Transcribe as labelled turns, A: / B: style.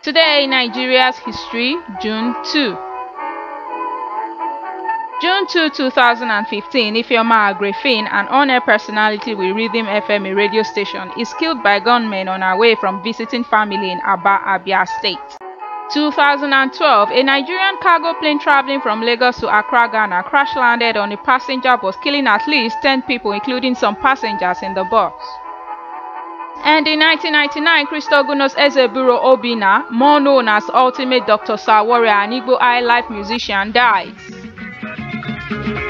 A: Today in Nigeria's history, June 2. June 2, 2015, Ifeoma Agrefin, an on-air personality with Rhythm FM, a radio station, is killed by gunmen on her way from visiting family in Aba, Abia State. 2012, a Nigerian cargo plane traveling from Lagos to Accra, Ghana, crash-landed on a passenger bus, killing at least 10 people, including some passengers in the bus. And in 1999, Christogunos Ezeburo Obina, more known as Ultimate Dr. Sawori, an Igbo highlife musician, died.